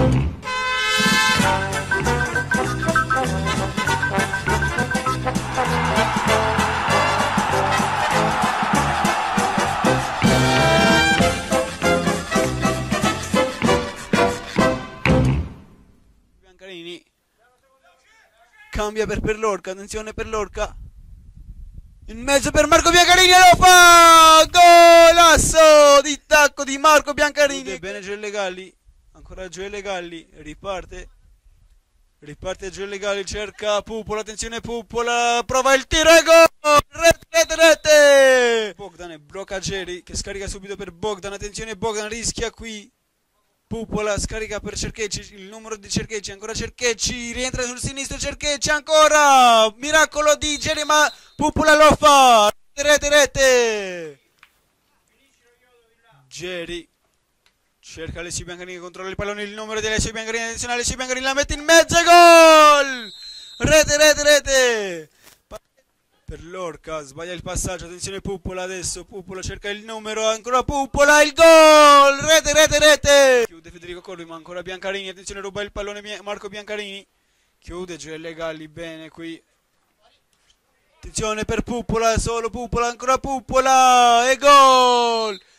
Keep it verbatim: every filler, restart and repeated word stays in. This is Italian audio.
Biancarini cambia per Perlorca, attenzione Perlorca, in mezzo per Marco Biancarini e lo fa! Golasso di tacco di Marco Biancarini. Chiude bene Gioele Galli, ancora Gioele Galli, riparte, riparte Gioele Galli, cerca Pupola, attenzione Pupola, prova il tiro e gol! Rete, rete, rete! Bogdan blocca Geri che scarica subito per Bogdan, attenzione Bogdan, rischia qui. Pupola scarica per Cerchecci, il numero di Cerchecci, ancora Cerchecci, rientra sul sinistro Cerchecci, ancora, miracolo di Geri ma Pupola lo fa, rete rete, Geri, cerca Alessio Biancarini, controlla il pallone, il numero di Alessio Biancarini, attenzione Alessio Biancarini la mette in mezzo e gol, rete rete rete, per Lorca, sbaglia il passaggio, attenzione Pupola adesso, Pupola cerca il numero, ancora Pupola, il gol, rete, rete, rete, chiude Federico Corvi, ma ancora Biancarini, attenzione ruba il pallone Marco Biancarini, chiude Gioele Galli, bene qui, attenzione per Pupola, solo Pupola, ancora Pupola, e gol,